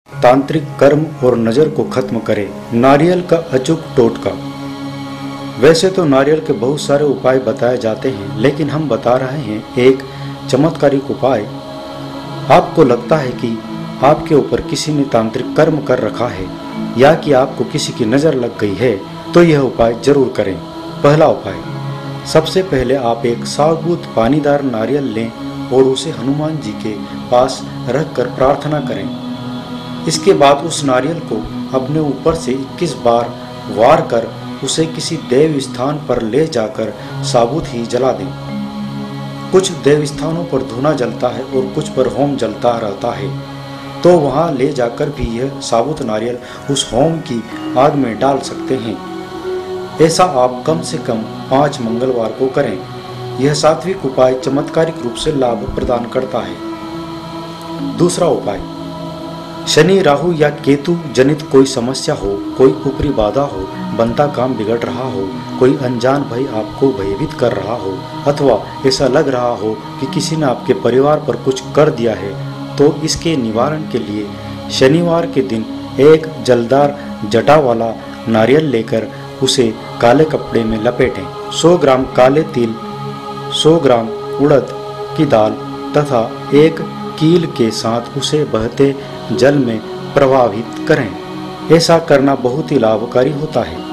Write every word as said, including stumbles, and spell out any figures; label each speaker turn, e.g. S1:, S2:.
S1: तांत्रिक कर्म और नज़र को खत्म करे। नारियल का अचूक टोटका। वैसे तो नारियल के बहुत सारे उपाय बताए जाते हैं, लेकिन हम बता रहे हैं एक चमत्कारिक उपाय। आपको लगता है कि आपके ऊपर किसी ने तांत्रिक कर्म कर रखा है या कि आपको किसी की नज़र लग गई है, तो यह उपाय जरूर करें। पहला उपाय, सबसे पहले आप एक साबुत पानीदार नारियल लें और उसे हनुमान जी के पास रखकर प्रार्थना करें। इसके बाद उस नारियल को अपने ऊपर से इक्कीस बार वार कर उसे किसी देव स्थान पर ले जाकर साबुत ही जला दें। कुछ देव स्थानों पर धूना जलता है और कुछ पर होम जलता रहता है, तो वहां ले जाकर भी यह साबुत नारियल उस होम की आग में डाल सकते हैं। ऐसा आप कम से कम पाँच मंगलवार को करें। यह सात्विक उपाय चमत्कारिक रूप से लाभ प्रदान करता है। दूसरा उपाय, शनि राहु या केतु जनित कोई समस्या हो, कोई ऊपरी बाधा हो, बनता काम बिगड़ रहा हो, कोई अनजान भय आपको भयभीत कर रहा हो, अथवा ऐसा लग रहा हो कि किसी ने आपके परिवार पर कुछ कर दिया है, तो इसके निवारण के लिए शनिवार के दिन एक जलदार जटा वाला नारियल लेकर उसे काले कपड़े में लपेटें। सौ ग्राम काले तिल, सौ ग्राम उड़द की दाल तथा एक कील के साथ उसे बहते जल में प्रवाहित करें। ऐसा करना बहुत ही लाभकारी होता है।